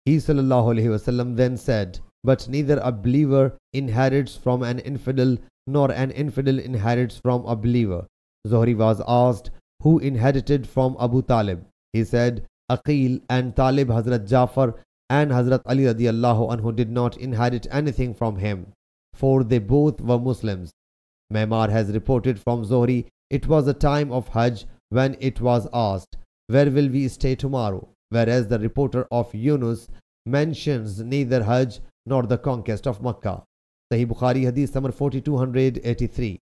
He sallallahu alaihi wasallam then said, but neither a believer inherits from an infidel nor an infidel inherits from a believer. Zuhri was asked, who inherited from Abu Talib? He said, Aqil and Talib. Hazrat Jafar and Hazrat Ali radiallahu anhu did not inherit anything from him, for they both were Muslims. Maimar has reported from Zuhri, it was a time of Hajj when it was asked, where will we stay tomorrow? Whereas the reporter of Yunus mentions neither Hajj nor the conquest of Makkah. Sahih Bukhari Hadith number 4283.